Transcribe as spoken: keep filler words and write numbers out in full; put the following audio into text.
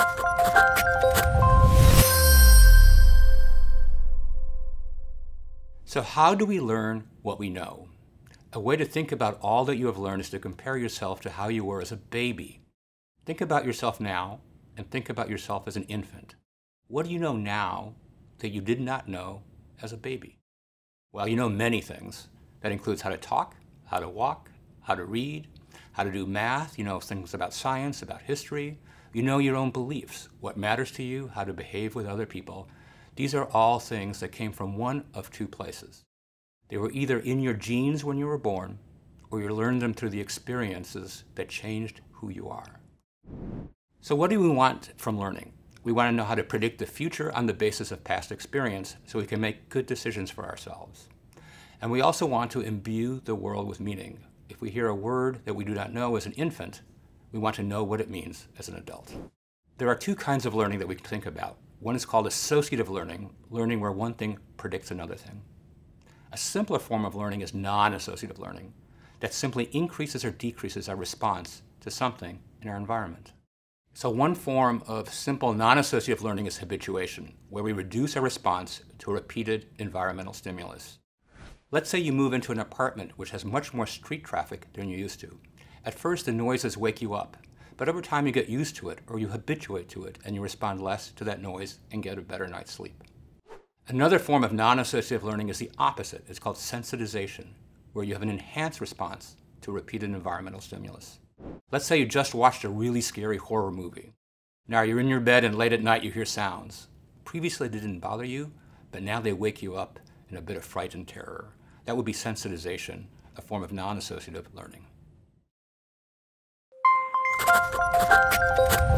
So how do we learn what we know? A way to think about all that you have learned is to compare yourself to how you were as a baby. Think about yourself now and think about yourself as an infant. What do you know now that you did not know as a baby? Well, you know many things. That includes how to talk, how to walk, how to read, how to do math. You know things about science, about history. You know your own beliefs, what matters to you, how to behave with other people. These are all things that came from one of two places. They were either in your genes when you were born, or you learned them through the experiences that changed who you are. So what do we want from learning? We want to know how to predict the future on the basis of past experience so we can make good decisions for ourselves. And we also want to imbue the world with meaning. If we hear a word that we do not know as an infant, we want to know what it means as an adult. There are two kinds of learning that we can think about. One is called associative learning, learning where one thing predicts another thing. A simpler form of learning is non-associative learning, that simply increases or decreases our response to something in our environment. So one form of simple non-associative learning is habituation, where we reduce our response to a repeated environmental stimulus. Let's say you move into an apartment which has much more street traffic than you're used to. At first, the noises wake you up. But over time you get used to it, or you habituate to it, and you respond less to that noise and get a better night's sleep. Another form of non-associative learning is the opposite. It's called sensitization, where you have an enhanced response to a repeated environmental stimulus. Let's say you just watched a really scary horror movie. Now you're in your bed and late at night you hear sounds. Previously they didn't bother you, but now they wake you up in a bit of fright and terror. That would be sensitization, a form of non-associative learning. Thank you.